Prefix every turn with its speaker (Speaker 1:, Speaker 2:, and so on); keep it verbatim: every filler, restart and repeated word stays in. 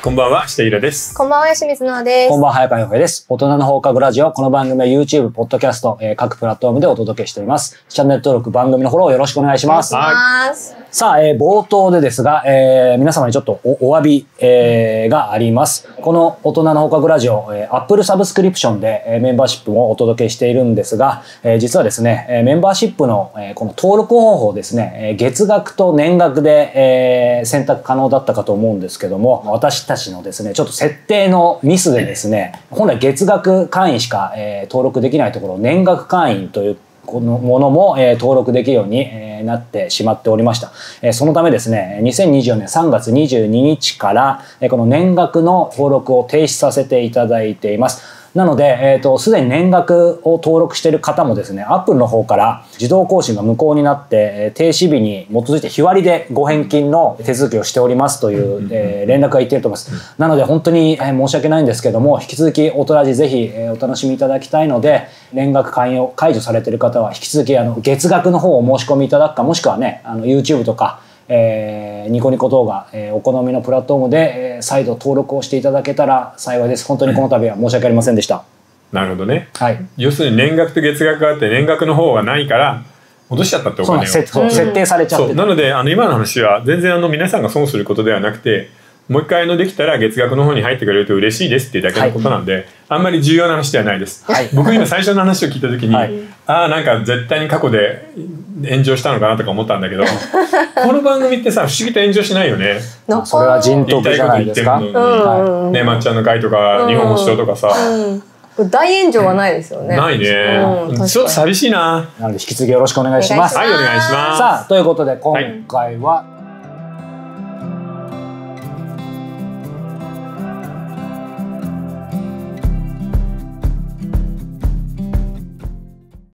Speaker 1: こんばんは、下平です。
Speaker 2: こんばんは、吉水直です。
Speaker 3: こんばんは、早川洋平です。大人の放課後ラジオ。この番組は YouTube、ポッドキャスト、えー、各プラットフォームでお届けしております。チャンネル登録、番組のフォローよろしくお願いします。
Speaker 2: はい。
Speaker 3: さあ、えー、冒頭でですが、えー、皆様にちょっとお、お詫び、えー、があります。この大人の放課後ラジオ、えー、Apple サブスクリプションで、えー、メンバーシップもお届けしているんですが、えー、実はですね、えー、メンバーシップの、えー、この登録方法ですね、えー、月額と年額で、えー、選択可能だったかと思うんですけども、私たちのですね、ちょっと設定のミスでですね、本来月額会員しか、えー、登録できないところを年額会員というこのものも、えー、登録できるように、えー、なってしまっておりました。えー、そのためですね、にせんにじゅうよねんさんがつにじゅうににちから、えー、この年額の登録を停止させていただいています。なので、えっと、すでに年額を登録している方もですね、Apple の方から自動更新が無効になって、停止日に基づいて日割りでご返金の手続きをしておりますという、えー、連絡がいっていると思います。なので本当に、えー、申し訳ないんですけども、引き続きオトラジぜひ、えー、お楽しみいただきたいので、年額会員を解除されている方は引き続きあの月額の方をお申し込みいただくか、もしくはね、あの YouTube とか、えー、ニコニコ動画、えー、お好みのプラットフォームで、えー、再度登録をしていただけたら幸いです。本当にこの度は申し訳ありませんでした。
Speaker 1: なるほどね。
Speaker 3: はい。
Speaker 1: 要するに年額と月額があって年額の方がないから戻しちゃったってお金を。
Speaker 3: そうなんです。設定されちゃって。
Speaker 1: そうなのであの今の話は全然あの皆さんが損することではなくて、もう一回のできたら月額の方に入ってくれると嬉しいですっていうだけのことなんで、はい、あんまり重要な話ではないです。はい、僕今最初の話を聞いた時に、はい、ああなんか絶対に過去で炎上したのかなとか思ったんだけどこの番組ってさ不思議と炎上しないよね。
Speaker 3: それは人徳じゃないですか。
Speaker 1: ねまっちゃんの会とか日本保守党とかさ、
Speaker 2: うん、大炎上はないですよね。
Speaker 1: ないね、うん、ちょっと寂しいな。
Speaker 3: なので引き続きよろしくお願いします。
Speaker 1: はい、お願いします。
Speaker 3: さあということで今回は、はい